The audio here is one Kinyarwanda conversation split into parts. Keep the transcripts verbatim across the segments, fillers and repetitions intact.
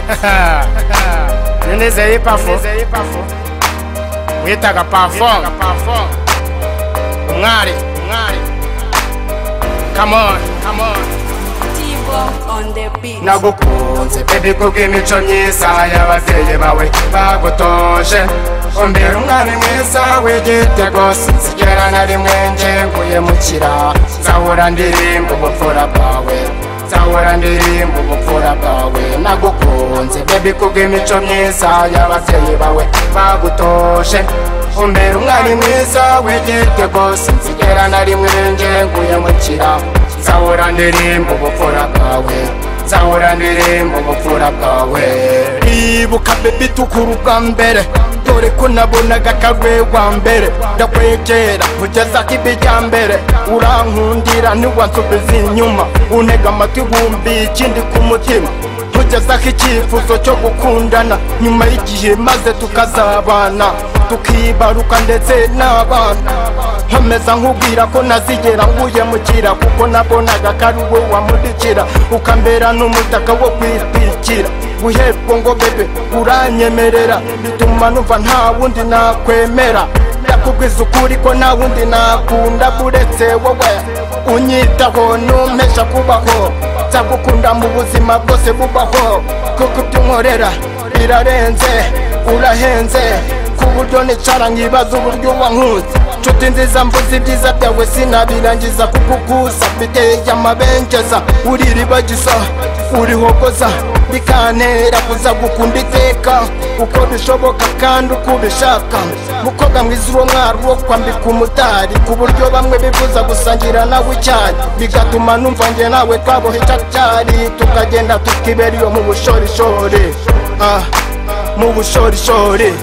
Nizeye pafo witaga pafo Mwari Mwari Come on Come on on the beat. Nagukunze baby kubw'imico myiza y'abavyeyi bawe bagutoshe Ombera umwana mwiza w'igitego sinzigera na rimwe njenguye mukira Nzahora ndirimba ubupfura bwawe Nzahora ndirimba ubupfura bwawe Nagukunze baby kubw'imico myiza y'abavyeyi bawe bagutoshe Ombera umwana mwiza w'igitego sinzigera na rimwe njenguye mukira Nzahora ndirimba ubupfura bwawe Nzahora ndirimba ubupfura bwawe Ibuka baby tukuru bwa mbere Dore ko nabonaga kagwe wa mbere Ndakwegera kugeza kibijya mbere Urankundira ntiwansubiza inyuma Untega amatwi wumva ikindi ku mutima Kugeza k'icyifuzo cyo gukundana Nyuma y'igihe maze tukazabana Tukibaruka ndetse n'abana Nkomeza nkubwira ko nazigera nguyemukira Kuko nabonaga kari wowe wamurikira Ukambera n'umutaka wo kwitwikira Guhebwa ngo bebe uranyemerera Bituma numva nta wundi nakwemera Ndakubwiza ukuri ko nta wundi nakunda Buretse wowe unyitaho numpesha kubaho Nzagukunda mu buzima bwose bubaho Kuko ibyo unkorera birarenze urahenze Kuburyo nicara nkibaza uburyo wankunze Nshuti nziza mvuze ibyiza byawe sinabirangiza Kukugusa biteye amabengeza Uriribagiza urihogoza Bikantera kuza gukunda iteka Uko bishoboka kandi uko ubishaka Mukobwa mwiza uwo mwari wo kwambika umudari Kuburyo bamwe bifuza gusangira nawe icyayi Bigatuma numva nge nawe twabohe icyari Tukagenda tukibera iyo mu bushorishori Ah, mu bushorishori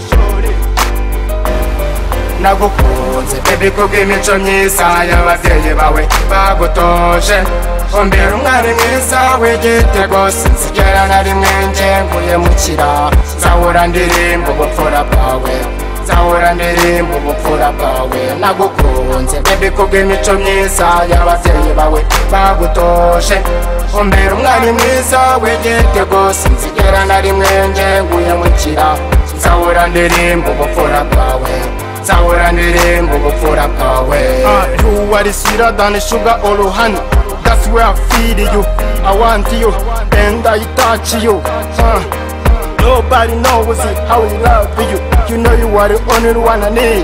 Nagukunze baby kubw'imico myiza y'abavyeyi bawe bagutoshe Ombera umwana mwiza w'igitego sinzigera na rimwe njenguye mukira Nzahora ndirimba ubupfura bwawe Nzahora ndirimba ubupfura bwawe Nagukunze baby kubw'imico myiza y'abavyeyi bawe bagutoshe Ombera umwana mwiza w'igitego sinzigera na rimwe njenguye mukira Nzahora ndirimba ubupfura bwawe Nzahora ndirimba ubupfura bwawe You are sweeter than sugar or honey That's where I feel you I want you and I touch you uh, Nobody knows how I love you You know you are the only one I need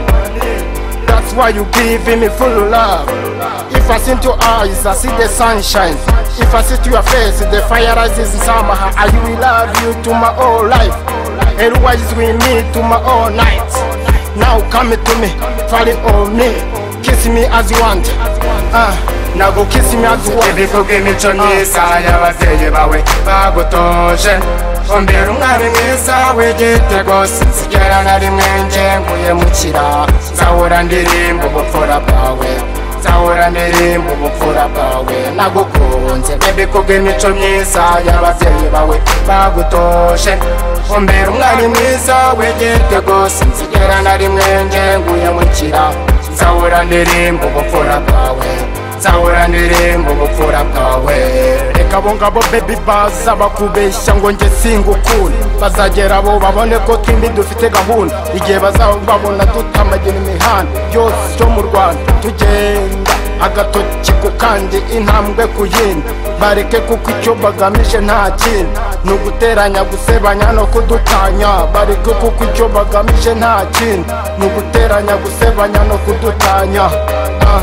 That's why you give me full love If I see into your eyes I see the sunshine If I see to your face the fire rises in summer I will love you to my whole life Otherwise with me to my whole night Now come to me, fall on me Kiss me as you want uh, Now go kiss me as you want Baby kubw'imico myiza y'abavyeyi bawe bagutoshe Ombera umwana mwiza w'igitego sinzigera na rimwe njenguye mukira Nzahora ndirimba ubupfura bwawe Nzahora ndirimba ubupfura bwawe Nagukunze baby kubw'imico myiza y'abavyeyi bawe bagutoshe Ombera umwana mwiza w'igitego sinzigera na rimwe njenguye mukira Nzahora ndirimba ubupfura bwawe Nzahora ndirimba ubupfura bwawe Reka bo ngabo baby baza bakubeshya ngo nge singukunda Bazagera bo babone ko twimbi dufite gahunda Igihe bazababona tutamagina imihanda Yose yo mu Rwanda tugenda Agatoki ku kandi intambwe ku yindi Bareke kuko icyo bagamije nta kindi Nuguteranya gusebanya no kudutanya Bareke kuko icyo bagamije nta kindi Nuguteranya gusebanya no kudutanya Ah,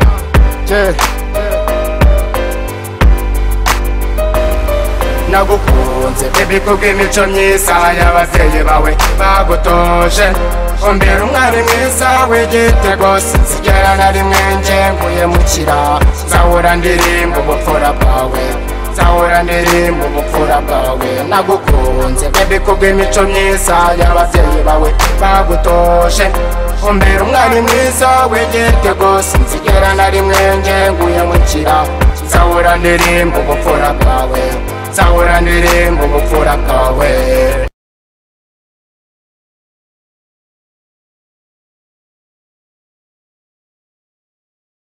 yeah Nagukunze baby kubw'imico myiza y'abavyeyi bawe bagutoshe Ombera umwana mwiza w'igitego sinzigera na rimwe njenguye mukira Nzahora ndirimba ubupfura bwawe Nzahora ndirimba ubupfura bwawe Nagukunze baby kubw'imico myiza y'abavyeyi bawe bagutoshe Ombera umwana mwiza w'igitego sinzigera na rimwe njenguye mukira Nzahora ndirimba ubupfura bwawe Nzahora ndirimba ubupfura